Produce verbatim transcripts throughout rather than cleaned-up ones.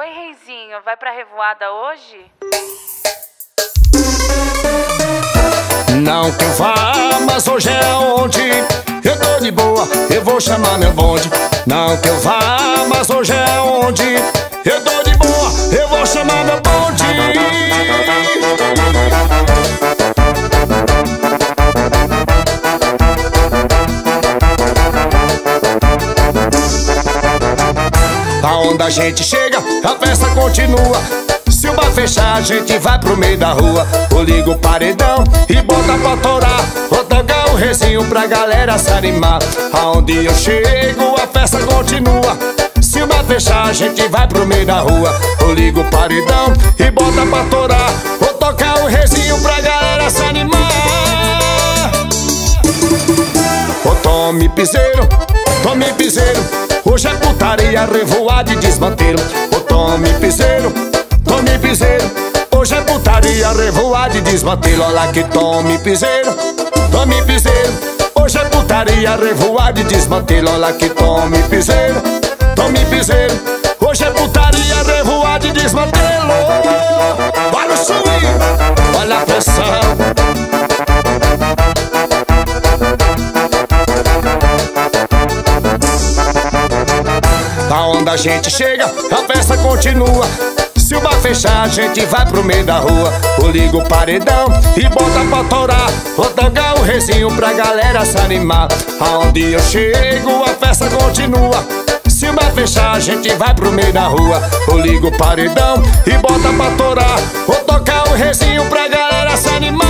Oi, reizinho, vai pra revoada hoje? Não que eu vá, mas hoje é onde eu tô de boa, eu vou chamar meu bonde. Não que eu vá, mas hoje é onde eu tô de boa, eu vou chamar meu bonde. Aonde a gente chega, a festa continua. Se o bar fechar, a gente vai pro meio da rua. Ou liga o paredão e bota pra torar. Vou tocar o rezinho pra galera se animar. Aonde eu chego, a festa continua. Se o bar fechar, a gente vai pro meio da rua. Ou liga o paredão e bota pra torar. Vou tocar o rezinho pra galera se animar. Ô tome piseiro, tome piseiro, hoje é putaria, revoada e desmanteiro. Ô tome piseiro, tome piseiro, hoje é putaria, revoada e desmanteiro. Olha que tome piseiro, tome piseiro, hoje é putaria, revoada e desmanteiro. Olha que tome piseiro, tome piseiro, hoje é putaria, revoada e desmanteiro. Olha o swing, olha a pressão. Aonde a gente chega, a festa continua. Se o bar fechar, a gente vai pro meio da rua. Ou liga o paredão e bota pra torar. Vou tocar o rezinho pra galera se animar. Aonde eu chego, a festa continua. Se o bar fechar, a gente vai pro meio da rua. Ou liga o paredão e bota pra torar. Vou tocar o rezinho pra galera se animar.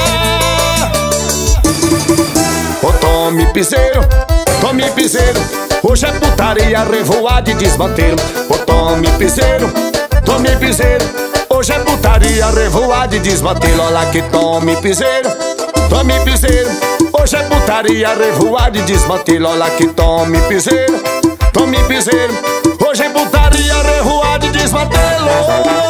Ô tome piseiro, tome piseiro, hoje é putaria, revoada e desmanteiro. Ô tome piseiro, tome piseiro, hoje é putaria, revoada e desmanteiro. Olha que tome piseiro, tome piseiro, hoje é putaria, revoada e desmanteiro. Olha que tome piseiro, tome piseiro, hoje é putaria, revoada e desmanteiro.